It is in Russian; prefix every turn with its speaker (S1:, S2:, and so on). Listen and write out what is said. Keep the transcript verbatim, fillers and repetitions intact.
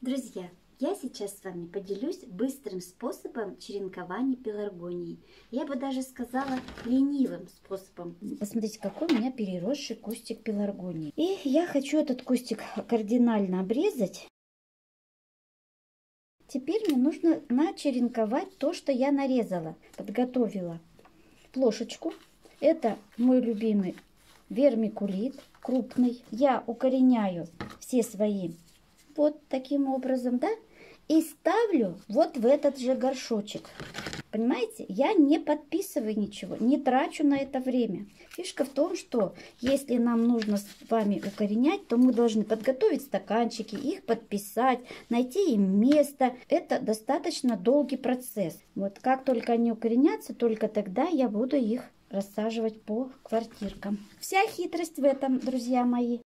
S1: Друзья, я сейчас с вами поделюсь быстрым способом черенкования пеларгонии. Я бы даже сказала ленивым способом. Посмотрите, какой у меня переросший кустик пеларгонии. И я хочу этот кустик кардинально обрезать. Теперь мне нужно начеренковать то, что я нарезала, подготовила. Плошечку. Это мой любимый вермикулит крупный. Я укореняю все свои вот таким образом, да, и ставлю вот в этот же горшочек. Понимаете, я не подписываю ничего, не трачу на это время. Фишка в том, что если нам нужно с вами укоренять, то мы должны подготовить стаканчики, их подписать, найти им место. Это достаточно долгий процесс. Вот как только они укоренятся, только тогда я буду их рассаживать по квартиркам. Вся хитрость в этом, друзья мои.